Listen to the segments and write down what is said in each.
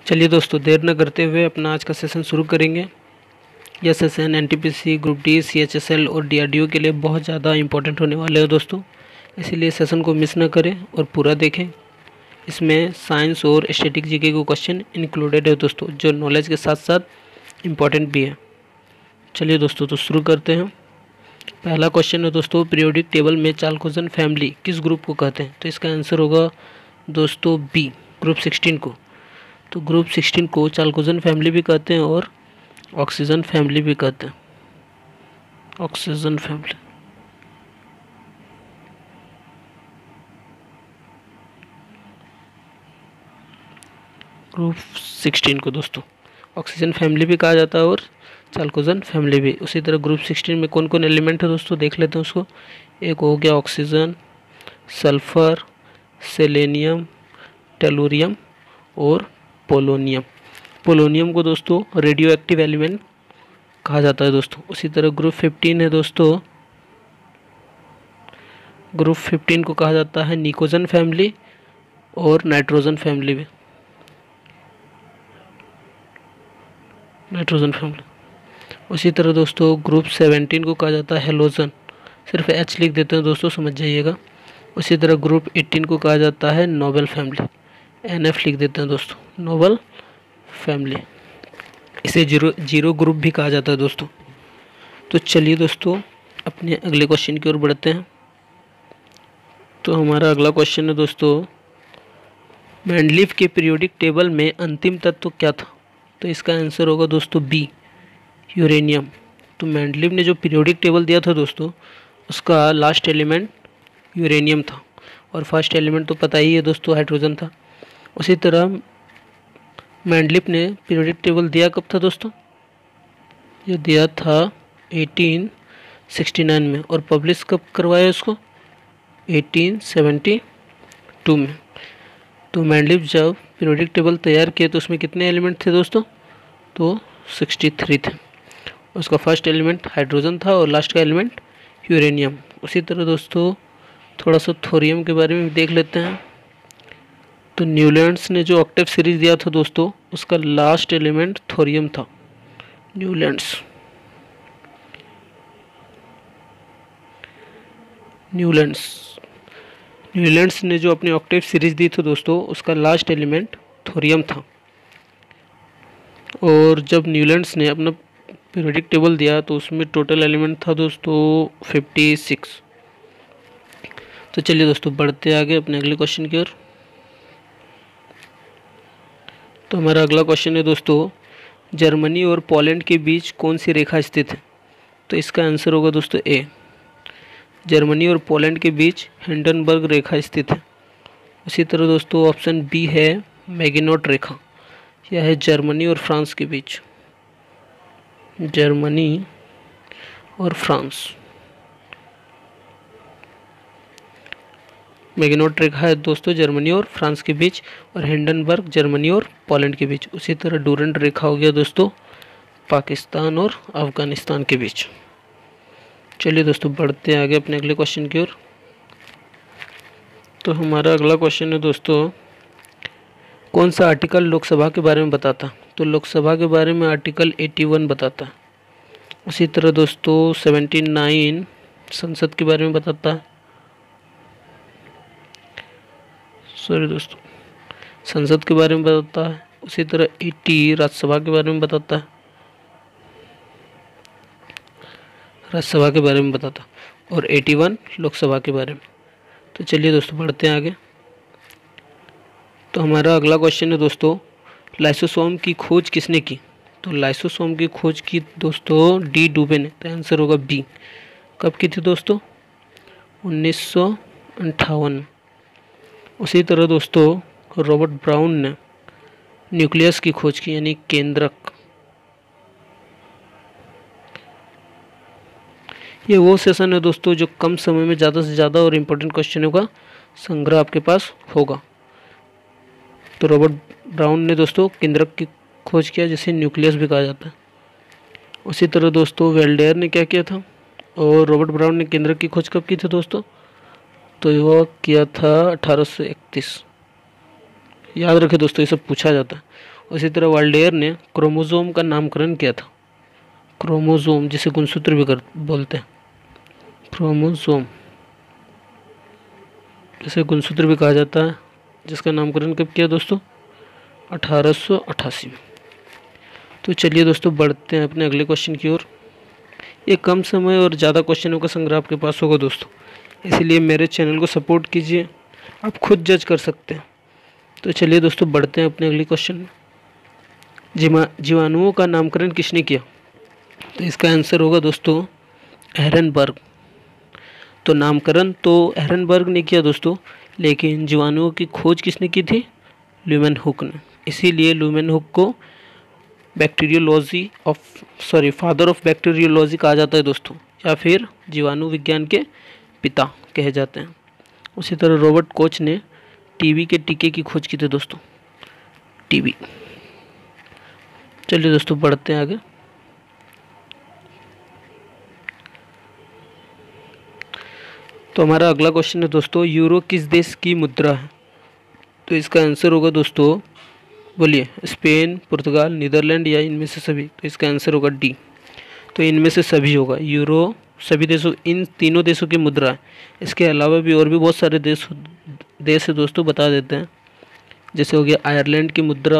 चलिए दोस्तों, देर न करते हुए अपना आज का सेशन शुरू करेंगे। यह session NTPC, group D, CHSL और डीआरडीओ के लिए बहुत ज़्यादा इंपॉर्टेंट होने वाले हैं दोस्तों, इसीलिए सेशन को मिस न करें और पूरा देखें। इसमें साइंस और स्टैटिक जीके को क्वेश्चन इंक्लूडेड है दोस्तों, जो नॉलेज के साथ साथ इम्पॉर्टेंट भी है। चलिए दोस्तों, तो शुरू करते हैं। पहला क्वेश्चन है दोस्तों, पीरियोडिक टेबल में चाल्कोजेन फैमिली किस ग्रुप को कहते हैं? तो इसका आंसर होगा दोस्तों बी, ग्रुप 16 को। तो ग्रुप 16 को चाल्कोजेन फैमिली भी कहते हैं और ऑक्सीजन फैमिली भी कहते हैं। Oxygen family. ग्रुप 16 को दोस्तों ऑक्सीजन फैमिली भी कहा जाता है और चाल्कोजेन फैमिली भी। उसी तरह ग्रुप 16 में कौन कौन एलिमेंट है दोस्तों, देख लेते हैं उसको। एक हो गया ऑक्सीजन, सल्फर, सेलेनियम, टेलुरियम और पोलोनियम। पोलोनियम को दोस्तों रेडियो एक्टिव एलिमेंट कहा जाता है दोस्तों। उसी तरह ग्रुप 15 है दोस्तों, ग्रुप 15 को कहा जाता है निकोजन फैमिली और नाइट्रोजन फैमिली भी। Nitrogen family. उसी तरह दोस्तों ग्रुप 17 को कहा जाता है हेलोजन, सिर्फ एच लिख देते हैं दोस्तों, समझ जाइएगा। उसी तरह ग्रुप 18 को कहा जाता है नोबेल फैमिली, NF लिख देते हैं दोस्तों, नोबेल फैमिली। इसे जीरो ग्रुप भी कहा जाता है दोस्तों। तो चलिए दोस्तों, अपने अगले क्वेश्चन की ओर बढ़ते हैं। तो हमारा अगला क्वेश्चन है दोस्तों, मेंडलीफ के पीरियोडिक टेबल में अंतिम तत्व क्या था? तो इसका आंसर होगा दोस्तों बी, यूरेनियम। तो मेंडलीफ ने जो पीरियोडिक टेबल दिया था दोस्तों, उसका लास्ट एलिमेंट यूरेनियम था और फर्स्ट एलिमेंट तो पता ही है दोस्तों, हाइड्रोजन था। उसी तरह मेंडलीफ ने पीरियोडिक टेबल दिया कब था दोस्तों? ये दिया था 1869 में और पब्लिश कब करवाया उसको? 1872 में। तो मेंडलीफ जब पीरियोडिक टेबल तैयार किए तो उसमें कितने एलिमेंट थे दोस्तों? तो 63 थे। उसका फर्स्ट एलिमेंट हाइड्रोजन था और लास्ट का एलिमेंट यूरेनियम। उसी तरह दोस्तों थोड़ा सा थोरियम के बारे में देख लेते हैं। तो न्यूलैंड्स ने जो ऑक्टेव सीरीज दिया था दोस्तों, उसका लास्ट एलिमेंट थोरियम था। न्यूलैंड्स ने जो अपनी ऑक्टेव सीरीज दी थी दोस्तों, उसका लास्ट एलिमेंट थोरियम था। और जब न्यूलैंड्स ने अपना पीरियोडिक टेबल दिया तो उसमें टोटल एलिमेंट था दोस्तों 56। तो चलिए दोस्तों, बढ़ते आगे अपने अगले क्वेश्चन की ओर। तो हमारा अगला क्वेश्चन है दोस्तों, जर्मनी और पोलैंड के बीच कौन सी रेखा स्थित है? तो इसका आंसर होगा दोस्तों ए, जर्मनी और पोलैंड के बीच हिंडनबर्ग रेखा स्थित है। उसी तरह दोस्तों ऑप्शन बी है मैगिनोट रेखा, यह है जर्मनी और फ्रांस के बीच। जर्मनी और फ्रांस। मैगिनोट रेखा है दोस्तों जर्मनी और फ्रांस के बीच और हिंडनबर्ग जर्मनी और पोलैंड के बीच। उसी तरह डूरेंट रेखा हो गया दोस्तों पाकिस्तान और अफगानिस्तान के बीच। चलिए दोस्तों, बढ़ते हैं आगे अपने अगले क्वेश्चन की ओर। तो हमारा अगला क्वेश्चन है दोस्तों, कौन सा आर्टिकल लोकसभा के बारे में बताता? तो लोकसभा के बारे में आर्टिकल 81 बताता है। उसी तरह दोस्तों 79 संसद के बारे में बताता है। सॉरी दोस्तों, संसद के बारे में बताता है। उसी तरह 80 राज्यसभा के बारे में बताता है, राज्यसभा के बारे में बताता है, और 81 लोकसभा के बारे में। तो चलिए दोस्तों, बढ़ते हैं आगे। तो हमारा अगला क्वेश्चन है दोस्तों, लाइसोसोम की खोज किसने की? तो लाइसोसोम की खोज की दोस्तों डी डुबे ने। तो आंसर होगा बी। कब की थी दोस्तों? 1958 में। उसी तरह दोस्तों रॉबर्ट ब्राउन ने न्यूक्लियस की खोज की, यानी केंद्रक। ये वो सेशन है दोस्तों जो कम समय में ज़्यादा से ज़्यादा और इम्पोर्टेंट क्वेश्चनों का संग्रह आपके पास होगा। तो रॉबर्ट ब्राउन ने दोस्तों केंद्रक की खोज किया, जिसे न्यूक्लियस भी कहा जाता है। उसी तरह दोस्तों वेल्डेयर ने क्या किया था, और रॉबर्ट ब्राउन ने केंद्रक की खोज कब की थी दोस्तों? तो यह किया था 1831। याद रखें दोस्तों, ये सब पूछा जाता है। उसी तरह वाल्डेयर ने क्रोमोसोम का नामकरण किया था। क्रोमोसोम जिसे गुणसूत्र भी बोलते हैं, क्रोमोसोम जिसे गुणसूत्र भी कहा जाता है, जिसका नामकरण कब किया दोस्तों? 1888 में। तो चलिए दोस्तों बढ़ते हैं अपने अगले क्वेश्चन की ओर। ये कम समय और ज़्यादा क्वेश्चनों का संग्रह आपके पास होगा दोस्तों, इसीलिए मेरे चैनल को सपोर्ट कीजिए, आप खुद जज कर सकते हैं। तो चलिए दोस्तों बढ़ते हैं अपने अगले क्वेश्चन में। जीवाणुओं का नामकरण किसने किया? तो इसका आंसर होगा दोस्तों एहरनबर्ग। तो नामकरण तो एहरनबर्ग ने किया दोस्तों, लेकिन जीवाणुओं की खोज किसने की थी? ल्यूमेनहुक ने। इसीलिए ल्यूमेनहुक को फादर ऑफ बैक्टीरियोलॉजी कहा जाता है दोस्तों, या फिर जीवाणु विज्ञान के पिता कहे जाते हैं। उसी तरह रॉबर्ट कोच ने टीबी के टीके की खोज की थी दोस्तों, टीबी। चलिए दोस्तों बढ़ते हैं आगे। तो हमारा अगला क्वेश्चन है दोस्तों, यूरो किस देश की मुद्रा है? तो इसका आंसर होगा दोस्तों, बोलिए, स्पेन, पुर्तगाल, नीदरलैंड या इनमें से सभी? तो इसका आंसर होगा डी। तो इनमें से सभी होगा। यूरो सभी देशों, इन तीनों देशों की मुद्रा है। इसके अलावा भी और भी बहुत सारे देश है दोस्तों, बता देते हैं। जैसे हो गया आयरलैंड की मुद्रा,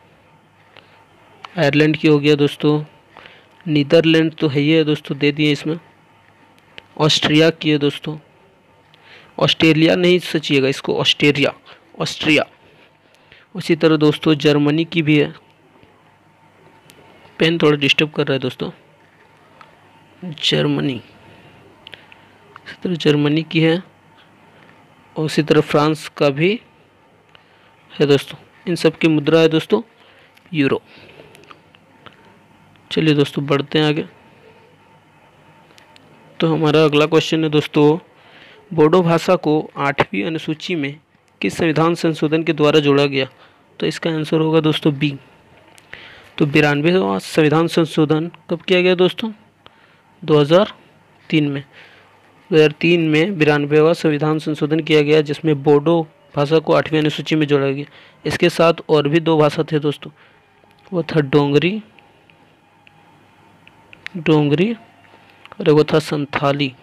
आयरलैंड की हो गया दोस्तों। नीदरलैंड तो है ही है दोस्तों, दे दिए इसमें। ऑस्ट्रिया की है दोस्तों, ऑस्ट्रेलिया नहीं सोचिएगा इसको, ऑस्ट्रेलिया, ऑस्ट्रिया। उसी तरह दोस्तों जर्मनी की भी है। पेन थोड़ा डिस्टर्ब कर रहा है दोस्तों। जर्मनी, इसी तरह जर्मनी की है, और उसी तरह फ्रांस का भी है दोस्तों। इन सब की मुद्रा है दोस्तों यूरो। चलिए दोस्तों बढ़ते हैं आगे। तो हमारा अगला क्वेश्चन है दोस्तों, बोडो भाषा को 8वीं अनुसूची में किस संविधान संशोधन के द्वारा जोड़ा गया? तो इसका आंसर होगा दोस्तों बी। तो 92वां संविधान संशोधन कब किया गया दोस्तों? 2003 में। 2003 में 92वां संविधान संशोधन किया गया, जिसमें बोडो भाषा को 8वीं अनुसूची में जोड़ा गया। इसके साथ और भी 2 भाषा थे दोस्तों, वो था डोंगरी और वो था संथाली।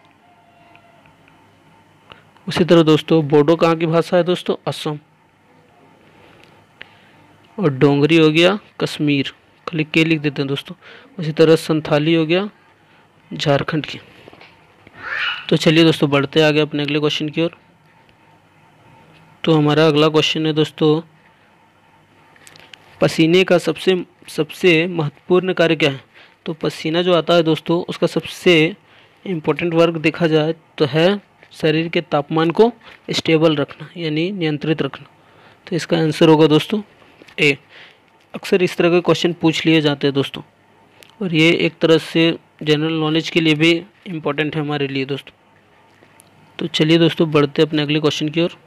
उसी तरह दोस्तों बोडो कहाँ की भाषा है दोस्तों? असम। और डोंगरी हो गया कश्मीर, खाली के लिख देते हैं दोस्तों। उसी तरह संथाली हो गया झारखंड की। तो चलिए दोस्तों बढ़ते आगे अपने अगले क्वेश्चन की ओर। तो हमारा अगला क्वेश्चन है दोस्तों, पसीने का सबसे महत्वपूर्ण कार्य क्या है? तो पसीना जो आता है दोस्तों, उसका सबसे इम्पोर्टेंट वर्क देखा जाए तो है शरीर के तापमान को स्टेबल रखना, यानी नियंत्रित रखना। तो इसका आंसर होगा दोस्तों ए। अक्सर इस तरह के क्वेश्चन पूछ लिए जाते हैं दोस्तों, और ये एक तरह से जनरल नॉलेज के लिए भी इम्पोर्टेंट है हमारे लिए दोस्तों। तो चलिए दोस्तों बढ़ते अपने अगले क्वेश्चन की ओर।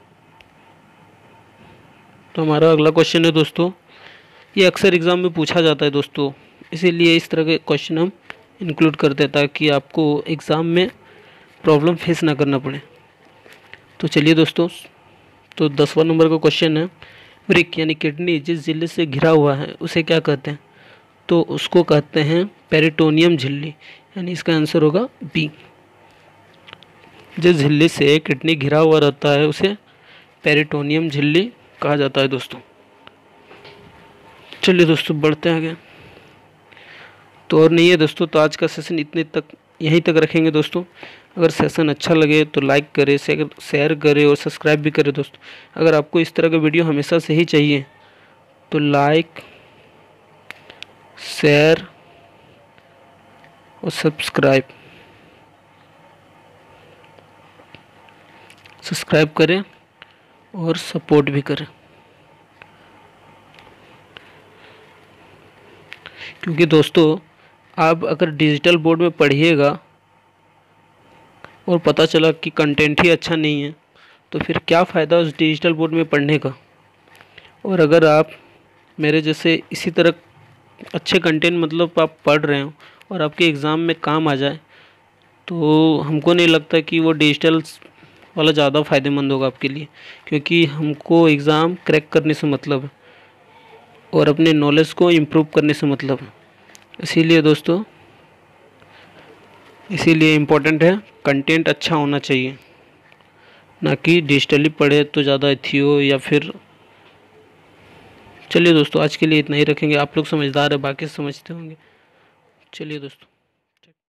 तो हमारा अगला क्वेश्चन है दोस्तों, ये अक्सर एग्ज़ाम में पूछा जाता है दोस्तों, इसीलिए इस तरह के क्वेश्चन हम इंक्लूड करते हैं ताकि आपको एग्ज़ाम में प्रॉब्लम फेस ना करना पड़े। तो चलिए दोस्तों, तो 10वां नंबर का क्वेश्चन है, वृक्क यानी किडनी जिस झिल्ली से घिरा हुआ है उसे क्या कहते हैं? तो उसको कहते हैं पेरिटोनियम झिल्ली, यानी इसका आंसर होगा बी। जिस झिल्ली से किडनी घिरा हुआ रहता है उसे पेरिटोनियम झिल्ली कहा जाता है दोस्तों। चलिए दोस्तों बढ़ते हैं आगे। तो और नहीं है दोस्तों, तो आज का सेशन यहीं तक रखेंगे दोस्तों। अगर सेशन अच्छा लगे तो लाइक करें, शेयर करें और सब्सक्राइब भी करें दोस्तों। अगर आपको इस तरह का वीडियो हमेशा से ही चाहिए तो लाइक, शेयर और सब्सक्राइब करें और सपोर्ट भी करें, क्योंकि दोस्तों आप अगर डिजिटल बोर्ड में पढ़िएगा और पता चला कि कंटेंट ही अच्छा नहीं है तो फिर क्या फ़ायदा उस डिजिटल बोर्ड में पढ़ने का। और अगर आप मेरे जैसे इसी तरह अच्छे कंटेंट मतलब आप पढ़ रहे हो और आपके एग्ज़ाम में काम आ जाए, तो हमको नहीं लगता कि वो डिजिटल वाला ज़्यादा फ़ायदेमंद होगा आपके लिए, क्योंकि हमको एग्ज़ाम क्रैक करने से मतलब है। और अपने नॉलेज को इम्प्रूव करने से मतलब है। इसीलिए इम्पोर्टेंट है कंटेंट अच्छा होना चाहिए, ना कि डिजिटली पढ़े तो ज़्यादा अच्छी हो या फिर। चलिए दोस्तों, आज के लिए इतना ही रखेंगे। आप लोग समझदार है, बाकी समझते होंगे। चलिए दोस्तों।